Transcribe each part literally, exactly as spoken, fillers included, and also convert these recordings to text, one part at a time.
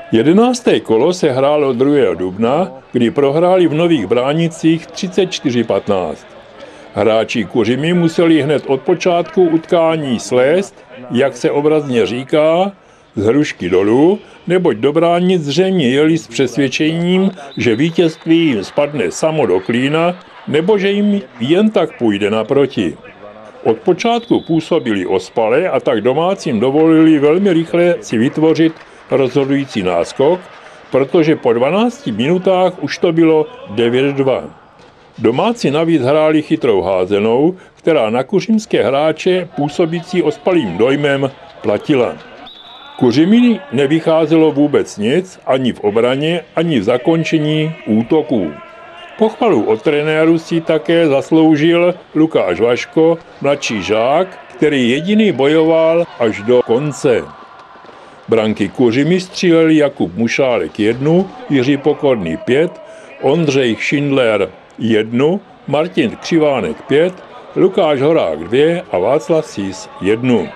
Jedenácté kolo se hrálo druhého dubna, kdy prohráli v Nových Bránicích třicet čtyři patnáct. Hráči Kuřimy museli hned od počátku utkání slézt, jak se obrazně říká, z hrušky dolů, neboť do Bránic zřejmě jeli s přesvědčením, že vítězství jim spadne samo do klína, nebo že jim jen tak půjde naproti. Od počátku působili ospale a tak domácím dovolili velmi rychle si vytvořit rozhodující náskok, protože po dvanácti minutách už to bylo devět dva. Domácí navíc hráli chytrou házenou, která na kuřimské hráče působící ospalým dojmem platila. Kuřimy nevycházelo vůbec nic, ani v obraně, ani v zakončení útoků. Pochvalu od trenéru si také zasloužil Lukáš Vaško, mladší žák, který jediný bojoval až do konce. Branky Kuřimy stříleli Jakub Mušálek jednu, Jiří Pokorný pět, Ondřej Schindler jednu, Martin Křivánek pět, Lukáš Horák dvě a Václav Sís jednu.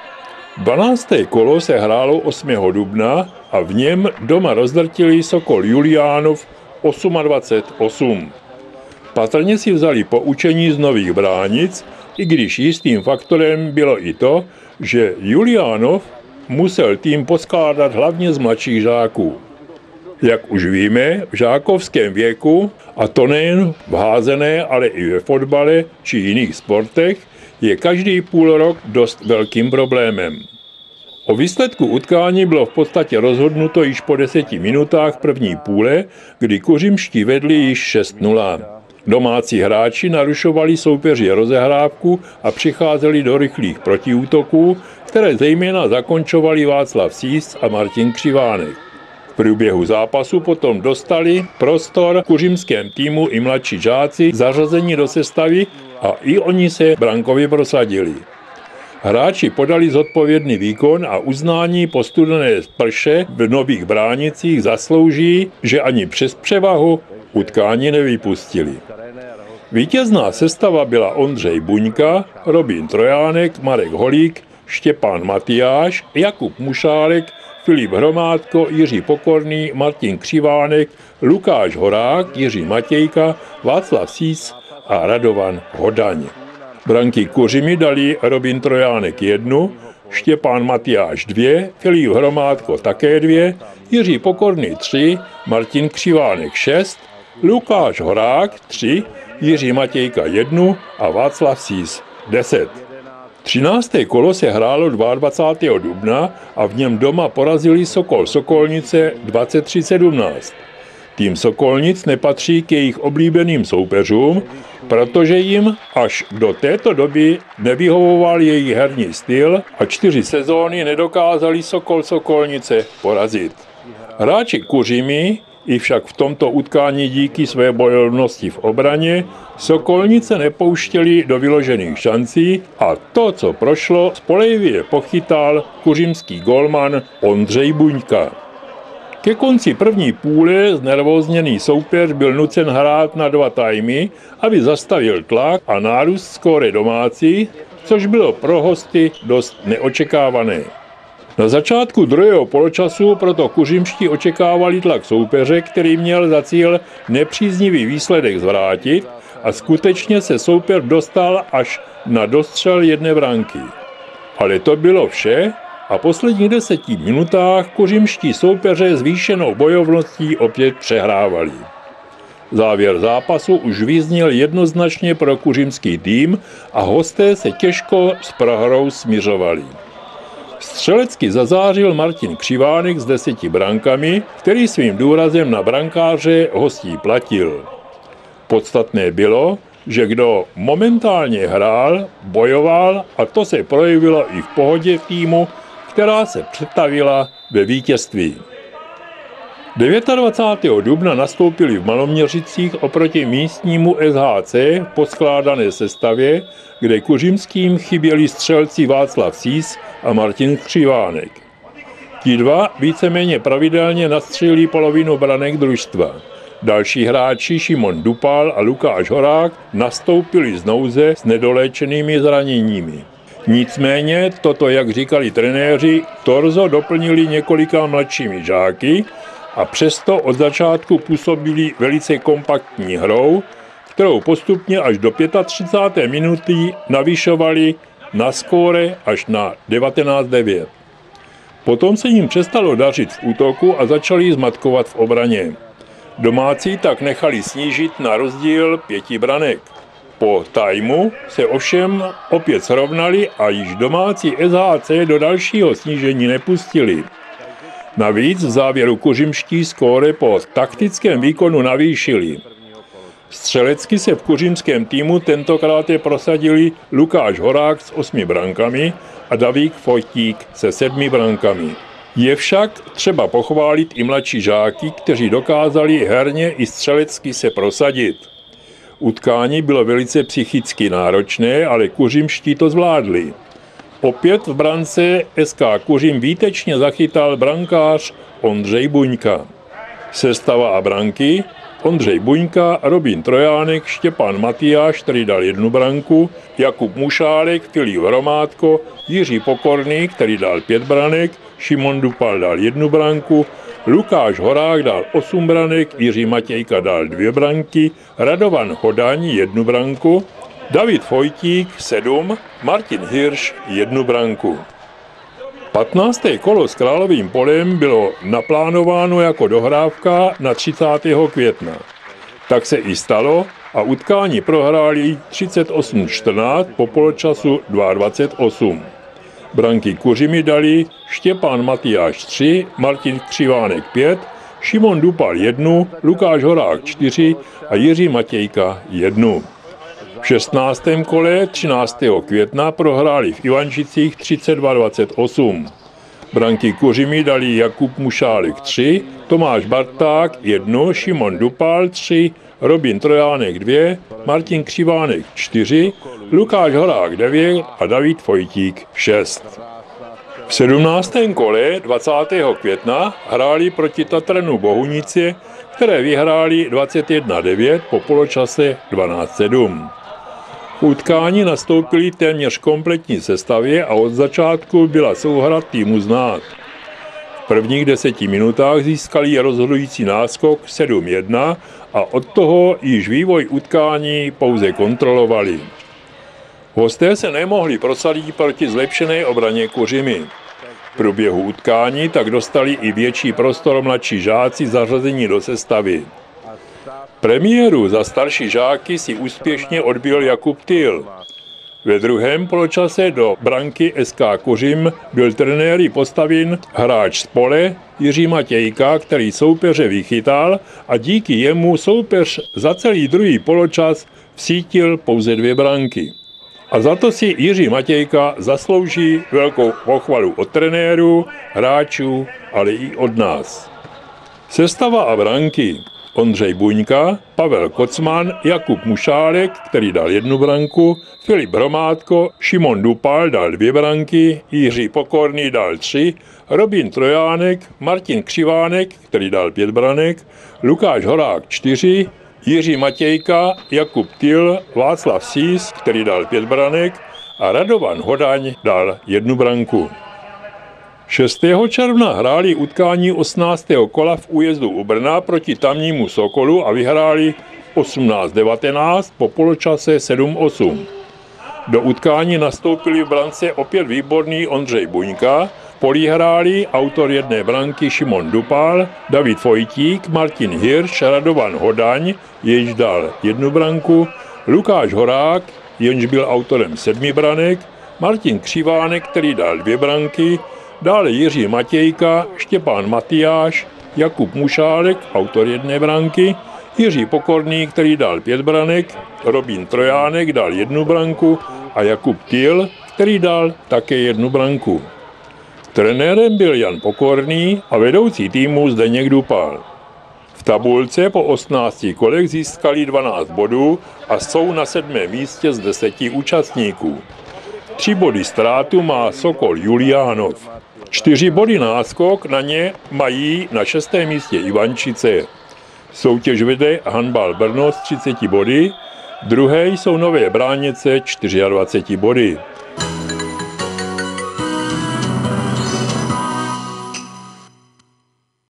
dvanácté kolo se hrálo osmého dubna a v něm doma rozdrtili Sokol Juliánov dvacet osm. Patrně si vzali poučení z Nových Bránic, i když jistým faktorem bylo i to, že Juliánov musel tým poskládat hlavně z mladších žáků. Jak už víme, v žákovském věku, a to nejen v házené, ale i ve fotbale či jiných sportech, je každý půl rok dost velkým problémem. O výsledku utkání bylo v podstatě rozhodnuto již po deseti minutách první půle, kdy kuřimští vedli již šest nula. Domácí hráči narušovali soupeři rozehrávku a přicházeli do rychlých protiútoků, které zejména zakončovali Václav Sís a Martin Křivánek. V průběhu zápasu potom dostali prostor v kuřimském týmu i mladší žáci zařazení do sestavy a i oni se brankově prosadili. Hráči podali zodpovědný výkon a uznání po studené sprše v Nových Bránicích zaslouží, že ani přes převahu utkání nevypustili. Vítězná sestava byla Ondřej Buňka, Robin Trojánek, Marek Holík, Štěpán Matyáš, Jakub Mušálek, Filip Hromádko, Jiří Pokorný, Martin Křivánek, Lukáš Horák, Jiří Matějka, Václav Sís a Radovan Hodaň. Branky Kuřimy dali Robin Trojánek jednu, Štěpán Matyáš dvě, Filip Hromádko také dvě, Jiří Pokorný tři, Martin Křivánek šest, Lukáš Horák tři, Jiří Matějka jednu a Václav Sís deset. třinácté kolo se hrálo dvacátého druhého dubna a v něm doma porazili Sokol Sokolnice dvacet tři sedmnáct. Tým Sokolnic nepatří k jejich oblíbeným soupeřům, protože jim až do této doby nevyhovoval jejich herní styl a čtyři sezóny nedokázali Sokol Sokolnice porazit. Hráči Kuřimy i však v tomto utkání díky své bojovnosti v obraně Sokolnice nepouštěli do vyložených šancí a to, co prošlo, spolehlivě pochytal kuřimský golman Ondřej Buňka. Ke konci první půle znervózněný soupeř byl nucen hrát na dva tajmy, aby zastavil tlak a nárůst skóre domácí, což bylo pro hosty dost neočekávané. Na začátku druhého poločasu proto kuřimští očekávali tlak soupeře, který měl za cíl nepříznivý výsledek zvrátit a skutečně se soupeř dostal až na dostřel jedné branky. Ale to bylo vše a posledních deseti minutách kuřimští soupeře zvýšenou bojovností opět přehrávali. Závěr zápasu už vyzněl jednoznačně pro kuřimský tým a hosté se těžko s prohrou smiřovali. Střelecky zazářil Martin Křivánek s deseti brankami, který svým důrazem na brankáře hostí platil. Podstatné bylo, že kdo momentálně hrál, bojoval a to se projevilo i v pohodě týmu, která se přetavila ve vítězství. dvacátého devátého dubna nastoupili v Maloměřicích oproti místnímu S H C v poskládané sestavě, kde kuřimským chyběli střelci Václav Sís a Martin Křivánek. Ti dva víceméně pravidelně nastřelili polovinu branek družstva. Další hráči Šimon Dupal a Lukáš Horák nastoupili z nouze s nedoléčenými zraněními. Nicméně toto, jak říkali trenéři, torzo doplnili několika mladšími žáky a přesto od začátku působili velice kompaktní hrou, kterou postupně až do třicáté páté minuty navyšovali na skóre až na devatenáct devět. Potom se jim přestalo dařit v útoku a začali zmatkovat v obraně. Domácí tak nechali snížit na rozdíl pěti branek. Po tajmu se ovšem opět srovnali a již domácí S H C do dalšího snížení nepustili. Navíc v závěru kuřimští skóre po taktickém výkonu navýšili. Střelecky se v kuřimském týmu tentokrát prosadili Lukáš Horák s osmi brankami a Davík Fojtík se sedmi brankami. Je však třeba pochválit i mladší žáky, kteří dokázali herně i střelecky se prosadit. Utkání bylo velice psychicky náročné, ale kuřimští to zvládli. Opět v brance S K Kuřim výtečně zachytal brankář Ondřej Buňka. Sestava a branky: Ondřej Buňka, Robin Trojánek, Štěpán Matyáš, který dal jednu branku, Jakub Mušálek, Filip Hromádko, Jiří Pokorný, který dal pět branek, Šimon Dupal dal jednu branku, Lukáš Horák dal osm branek, Jiří Matějka dal dvě branky, Radovan Hodaň jednu branku, David Fojtík sedm, Martin Hirš jednu branku. patnácté kolo s Královým Polem bylo naplánováno jako dohrávka na třicátého května. Tak se i stalo a utkání prohráli třicet osm čtrnáct po poločasu dvacet dva osm. Branky Kuřimi dali Štěpán Matyáš tři, Martin Křivánek pět, Šimon Dupal jednu, Lukáš Horák čtyři a Jiří Matějka jednu. V šestnáctém kole třináctého května prohráli v Ivančicích třicet dva dvacet osm. Branky Kuřimi dali Jakub Mušálek tři, Tomáš Barták jednu, Šimon Dupal tři, Robin Trojánek dvě, Martin Křivánek čtyři, Lukáš Horák devět a David Fojtík šest. V sedmnáctém kole dvacátého května hráli proti Tatranu Bohunice, které vyhráli dvacet jedna devět po poločase dvanáct sedm. V utkání nastoupili téměř kompletní sestavě a od začátku byla souhra týmu znát. V prvních deseti minutách získali rozhodující náskok sedm jedna a od toho již vývoj utkání pouze kontrolovali. Hosté se nemohli prosadit proti zlepšené obraně Kuřimi. V průběhu utkání tak dostali i větší prostor mladší žáci zařazení do sestavy. Premiéru za starší žáky si úspěšně odbil Jakub Tyl. Ve druhém poločase do branky S K Kuřim byl trenéry postaven hráč z Pole Jiří Matějka, který soupeře vychytal a díky jemu soupeř za celý druhý poločas vsítil pouze dvě branky. A za to si Jiří Matějka zaslouží velkou pochvalu od trenérů, hráčů, ale i od nás. Sestava a branky: Ondřej Buňka, Pavel Kocman, Jakub Mušálek, který dal jednu branku, Filip Hromádko, Šimon Dupal dal dvě branky, Jiří Pokorný dal tři, Robin Trojánek, Martin Křivánek, který dal pět branek, Lukáš Horák čtyři, Jiří Matějka, Jakub Tyl, Václav Sís, který dal pět branek a Radovan Hodaň dal jednu branku. šestého června hráli utkání osmnáctého kola v Újezdu u Brna proti tamnímu Sokolu a vyhráli osmnáct devatenáct po poločase sedm osm. Do utkání nastoupili v brance opět výborný Ondřej Buňka, polí hráli autor jedné branky Šimon Dupal, David Fojtík, Martin Hirš, Radovan Hodaň, jenž dal jednu branku, Lukáš Horák, jenž byl autorem sedmi branek, Martin Křivánek, který dal dvě branky, dále Jiří Matějka, Štěpán Matyáš, Jakub Mušálek, autor jedné branky, Jiří Pokorný, který dal pět branek, Robin Trojánek dal jednu branku a Jakub Tyl, který dal také jednu branku. Trenérem byl Jan Pokorný a vedoucí týmu Zdeněk Dupal. V tabulce po osmnácti kolech získali dvanáct bodů a jsou na sedmém místě z deseti účastníků. Tři body ztrátu má Sokol Juliánov. Čtyři body náskok na ně mají na šestém místě Ivančice. Soutěž vede Handbal Brno s třiceti body, druhé jsou Nové Bránice dvaceti čtyřmi body.